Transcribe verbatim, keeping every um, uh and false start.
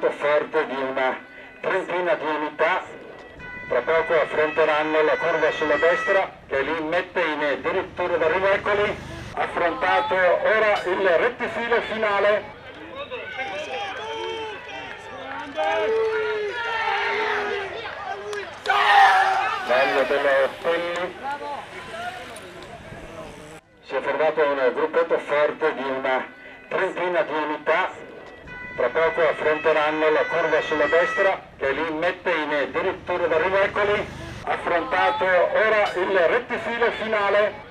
gruppetto forte di una trentina di unità. Tra poco affronteranno la curva sulla destra che li mette in dirittura d'arrivo. Eccoli, affrontato ora il rettifilo finale. Meglio dello Pelli. Si è formato un gruppetto forte di una trentina di unità. Tra poco affronteranno la curva sulla destra che li mette in dirittura d'arrivo. Eccoli, affrontato ora il rettifilo finale.